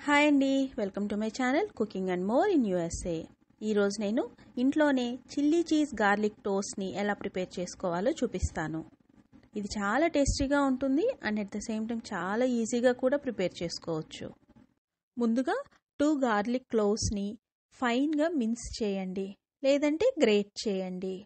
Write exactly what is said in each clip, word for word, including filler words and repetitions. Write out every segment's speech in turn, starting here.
Hi అండి, welcome to my channel cooking and more in USA. ఈరోజు నేను ఇంట్లోనే చిల్లీ చీజ్ గార్లిక్ టోస్ట్ని ఎలా ప్రిపేర్ చేసుకోవాలో చూపిస్తాను. ఇది చాలా టేస్టీగా ఉంటుంది and at the same time చాలా ఈజీగా కూడా ప్రిపేర్ చేసుకోవచ్చు. ముందుగా టూ గార్లిక్ క్లోవ్స్ని ఫైన్గా మిన్స్ చేయండి, లేదంటే గ్రేట్ చేయండి.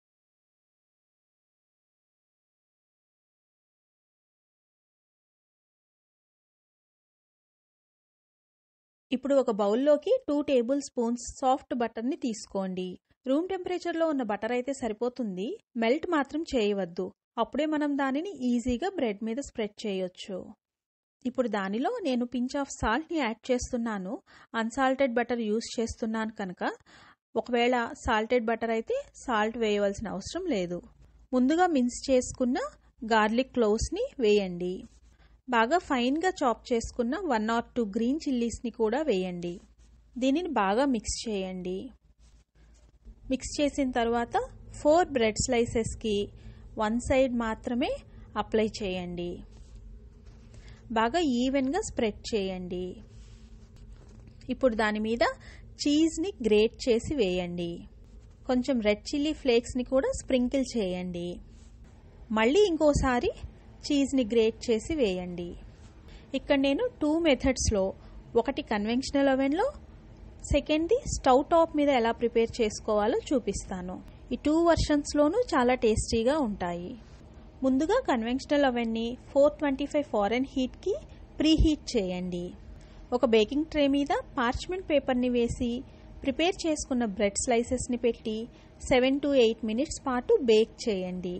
ఇప్పుడు ఒక బౌల్లోకి టూ టేబుల్ స్పూన్స్ సాఫ్ట్ బటర్ని తీసుకోండి. రూమ్ టెంపరేచర్లో ఉన్న బటర్ అయితే సరిపోతుంది, మెల్ట్ మాత్రం చేయవద్దు. అప్పుడే మనం దానిని ఈజీగా బ్రెడ్ మీద స్ప్రెడ్ చేయొచ్చు. ఇప్పుడు దానిలో నేను పించ్ ఆఫ్ సాల్ట్ని యాడ్ చేస్తున్నాను. అన్సాల్టెడ్ బటర్ యూస్ చేస్తున్నాను కనుక ఒకవేళ సాల్టెడ్ బటర్ అయితే సాల్ట్ వేయవలసిన అవసరం లేదు. ముందుగా మిన్స్ చేసుకున్న గార్లిక్ క్లోవ్స్ని వేయండి. బాగా ఫైన్గా చాప్ చేసుకున్న వన్ ఆర్ టూ గ్రీన్ చిల్లీస్ని కూడా వేయండి. దీనిని బాగా మిక్స్ చేయండి. మిక్స్ చేసిన తర్వాత ఫోర్ బ్రెడ్ స్లైసెస్కి వన్ సైడ్ మాత్రమే అప్లై చేయండి. బాగా ఈవెన్గా స్ప్రెడ్ చేయండి. ఇప్పుడు దాని మీద చీజ్ని గ్రేట్ చేసి వేయండి. కొంచెం రెడ్ చిల్లీ ఫ్లేక్స్ని కూడా స్ప్రింకిల్ చేయండి. మళ్ళీ ఇంకోసారి చీజ్ని గ్రేట్ చేసి వేయండి. ఇక్కడ నేను టూ మెథడ్స్లో, ఒకటి కన్వెన్షనల్ ఓవెన్లో, సెకండ్ది స్టవ్ టాప్ మీద ఎలా ప్రిపేర్ చేసుకోవాలో చూపిస్తాను. ఈ టూ వర్షన్స్లోనూ చాలా టేస్టీగా ఉంటాయి. ముందుగా కన్వెన్షనల్ ఓవెన్ని ఫోర్ ట్వంటీ ఫైవ్ ఫారెన్ హీట్కి ప్రీ హీట్ చేయండి. ఒక బేకింగ్ ట్రే మీద పార్చ్మెంట్ పేపర్ని వేసి ప్రిపేర్ చేసుకున్న బ్రెడ్ స్లైసెస్ని పెట్టి సెవెన్ టు ఎయిట్ మినిట్స్ పాటు బేక్ చేయండి.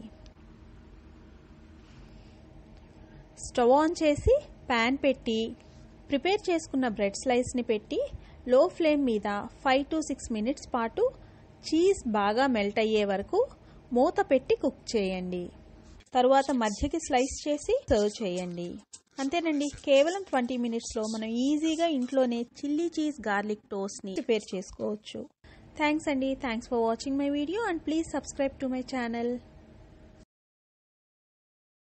స్టవ్ ఆన్ చేసి ప్యాన్ పెట్టి ప్రిపేర్ చేసుకున్న బ్రెడ్ స్లైస్ని పెట్టి లో ఫ్లేమ్ మీద ఫైవ్ టు సిక్స్ మినిట్స్ పాటు చీజ్ బాగా మెల్ట్ అయ్యే వరకు మూత పెట్టి కుక్ చేయండి. తరువాత మధ్యకి స్లైస్ చేసి సర్వ్ చేయండి. అంతేనండి, కేవలం ట్వంటీ మినిట్స్లో మనం ఈజీగా ఇంట్లోనే చిల్లీ చీజ్ గార్లిక్ టోస్ట్ని ప్రిపేర్ చేసుకోవచ్చు. థ్యాంక్స్ అండి, thanks for watching my video and please subscribe to my channel.